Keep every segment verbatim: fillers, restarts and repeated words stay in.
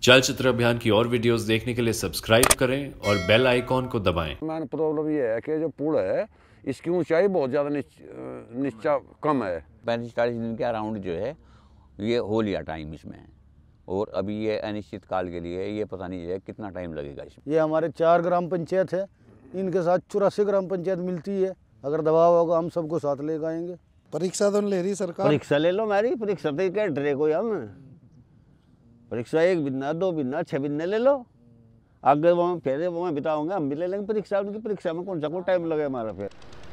चलचित्र अभियान की और वीडियोस देखने के लिए सब्सक्राइब करें और बेल आइकॉन को दबाएं। मेन प्रॉब्लम ये है कि जो पुल है इसकी ऊंचाई बहुत ज़्यादा नीचा कम है। पैंतीस चालीस दिन के अराउंड जो है ये हो लिया टाइम इसमें, और अभी ये अनिश्चित काल के लिए ये पता नहीं है कितना टाइम लगेगा इसमें। ये हमारे चार ग्राम पंचायत है, इनके साथ चौरासी ग्राम पंचायत मिलती है। अगर दबाव होगा हम सबको साथ ले आएंगे। परीक्षा तो ले रही सरकार। परीक्षा ले लो मेरी परीक्षा तो क्या डरे कोई हम परीक्षा एक बिन्ना दो बिन्ना छः बिन्ने ले लो, आगे वहाँ फिर वहाँ बिताओगे, हम भी ले लेंगे परीक्षा। उनकी परीक्षा में कौन सा को टाइम लगे हमारा फिर।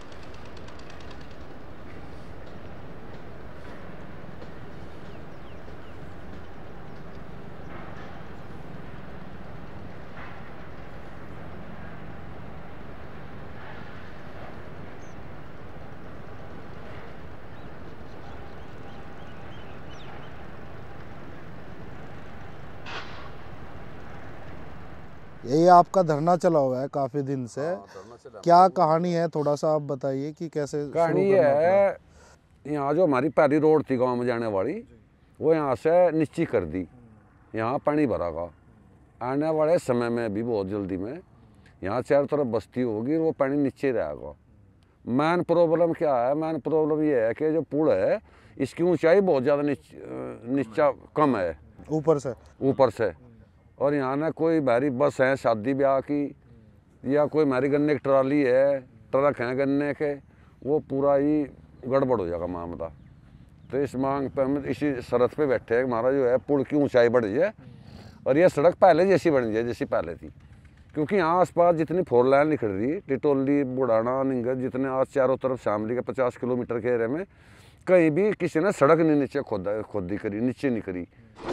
यही आपका धरना चला हुआ है काफी दिन से। क्या कहानी है, थोड़ा सा आप बताइए कि कैसे कहानी ये है। यहाँ जो हमारी पहली रोड थी गांव में जाने वाली, वो यहाँ से नीची कर दी। यहाँ पानी भरागा। आने वाले समय में भी बहुत जल्दी में यहाँ चारों तरफ बस्ती होगी, वो पानी नीचे रहेगा। मेन प्रॉब्लम क्या है? मेन प्रॉब्लम ये है कि जो पुल है इसकी ऊंचाई बहुत ज़्यादा नीचा कम है ऊपर से ऊपर से और यहाँ ना कोई भारी बस है शादी ब्याह की, या कोई हमारी गन्ने की ट्राली है, ट्रक हैं गन्ने के, वो पूरा ही गड़बड़ हो जाएगा मामला। तो इस मांग पे हम इसी शरत पे बैठे हैं। हमारा जो है पुल की ऊंचाई बढ़ जाए और यह सड़क पहले जैसी बन जाए जैसी पहले थी। क्योंकि यहाँ आसपास जितनी फोर लाइन निकल रही है, टिटोली बुढ़ाना निंगत, जितने आज चारों तरफ शामली के पचास किलोमीटर के एरिया में कहीं भी किसी ने सड़क नहीं नीचे खोदा खोदी करी, नीचे नहीं करी।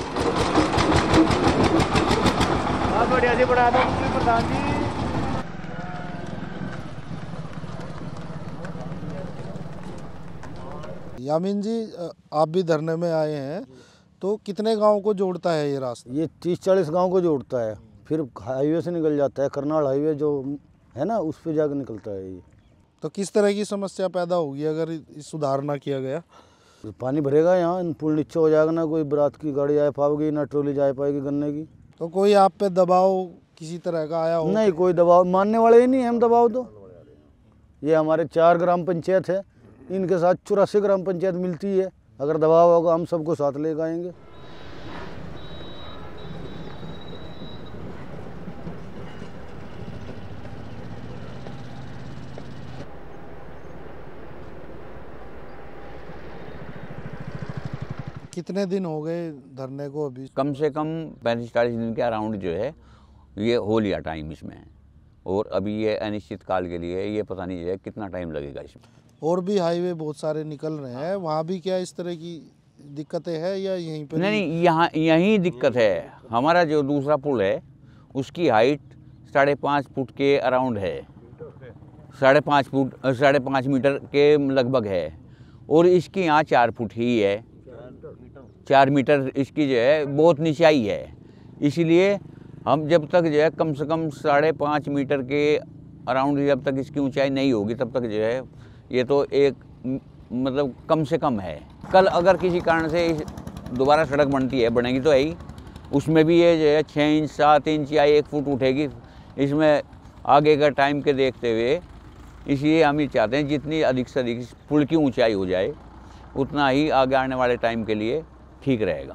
बढ़िया जी बढ़ा दो प्रधान जी। यामीन जी, आप भी धरने में आए हैं, तो कितने गांव को जोड़ता है ये रास्ता? ये तीस चालीस गांव को जोड़ता है, फिर हाईवे से निकल जाता है। करनाल हाईवे जो है ना, उस पर जाकर निकलता है ये। तो किस तरह की समस्या पैदा होगी अगर सुधार ना किया गया? पानी भरेगा यहाँ, पुल नीचे हो जाएगा, ना कोई बरात की गाड़ी जा पाएगी, ना ट्रॉली जा पाएगी गन्ने की। तो कोई आप पे दबाव किसी तरह का आया हो? नहीं, कोई दबाव मानने वाले ही नहीं हम दबाव। तो ये हमारे चार ग्राम पंचायत है, इनके साथ चौरासी ग्राम पंचायत मिलती है। अगर दबाव होगा हम सबको साथ ले आएंगे। कितने दिन हो गए धरने को अभी? कम से कम पैंतीस चालीस दिन के अराउंड जो है ये हो लिया टाइम इसमें, और अभी ये अनिश्चित काल के लिए ये पता नहीं है कितना टाइम लगेगा इसमें। और भी हाईवे बहुत सारे निकल रहे हैं, वहाँ भी क्या इस तरह की दिक्कतें हैं या यहीं पर? नहीं नहीं, यहाँ यहीं दिक्कत है। हमारा जो दूसरा पुल है उसकी हाइट साढ़े पाँच फुट के अराउंड है, साढ़े पाँच फुट साढ़े पाँच मीटर के लगभग है, और इसकी यहाँ चार फुट ही है, चार मीटर इसकी जो है बहुत नीचाई है। इसलिए हम जब तक जो है कम से कम साढ़े पाँच मीटर के अराउंड जब तक इसकी ऊंचाई नहीं होगी तब तक जो है ये तो एक मतलब कम से कम है। कल अगर किसी कारण से दोबारा सड़क बनती है, बनेगी तो है ही, उसमें भी ये जो है छः इंच सात इंच या एक फुट उठेगी। इसमें आगे का टाइम के देखते हुए इसलिए हम ये चाहते हैं जितनी अधिक से अधिक पुल की ऊँचाई हो जाए उतना ही आगे आने वाले टाइम के लिए ठीक रहेगा।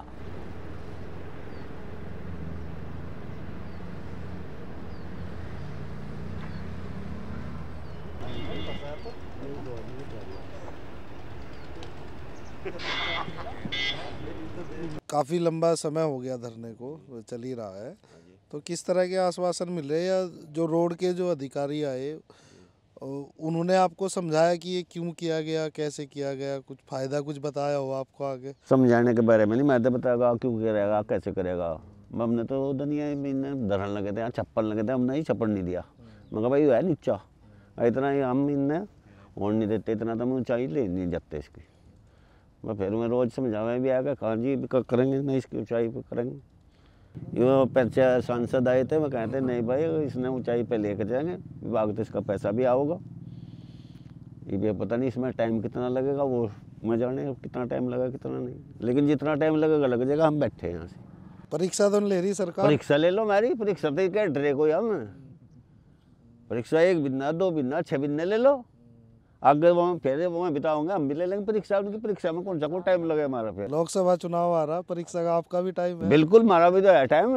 काफ़ी लंबा समय हो गया धरने को, चल ही रहा है, तो किस तरह के आश्वासन मिल रहे हैं? या जो रोड के जो अधिकारी आए उन्होंने आपको समझाया कि ये क्यों किया गया, कैसे किया गया, कुछ फ़ायदा कुछ बताया हो आपको आगे? समझाने के बारे में नहीं, मैं तो बताएगा क्यों करेगा कैसे करेगा। हमने तो दुनिया में धरन लगे थे, यहाँ छप्पन लगे थे, हमने ही छप्पन नहीं दिया। मगर भाई है नीचा इतना ही हम इनने और नहीं देते, इतना तो मैं ऊँचाई ले नहीं जाते इसकी। मैं फिर मैं रोज़ समझावे भी आएगा, कहाँ जी करेंगे नहीं इसकी ऊँचाई पे करेंगे। ये पंचायत सांसद आए थे, मैं कहते नहीं भाई इसने ऊंचाई पे लेकर जाएंगे, विभाग तो इसका पैसा भी आओगा। ये पता नहीं इसमें टाइम कितना लगेगा, वो मैं जाने कितना टाइम लगेगा कितना नहीं, लेकिन जितना टाइम लगेगा लग जाएगा। हम बैठे हैं यहाँ से। परीक्षा तो नहीं ले रही सरकार। परीक्षा ले लो हमारी परीक्षा तो क्या डरे कोई हम परीक्षा एक बिन्ना दो बिन्ना छह बिन्ने ले लो आगे वो फिर वो बिताओगे हम भी ले लेंगे परीक्षा उनकी परीक्षा में कौन सा को टाइम लगे हमारा फिर लोकसभा चुनाव आ रहा परीक्षा का आपका भी टाइम है। बिल्कुल हमारा भी तो है टाइम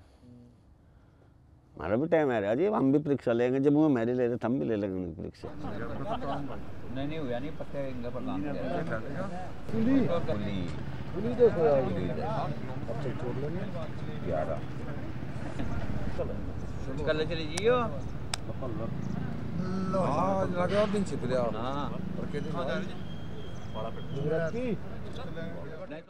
हमारा भी टाइम है जी हम भी परीक्षा लेंगे जब वो मेरी ले रहे हम भी ले लेंगे उनकी परीक्षा। नहीं नहीं हुआ नहीं पत्ते इनका प्रधान कल चली जियो हाँ लगा दिन छिप लिया हाँ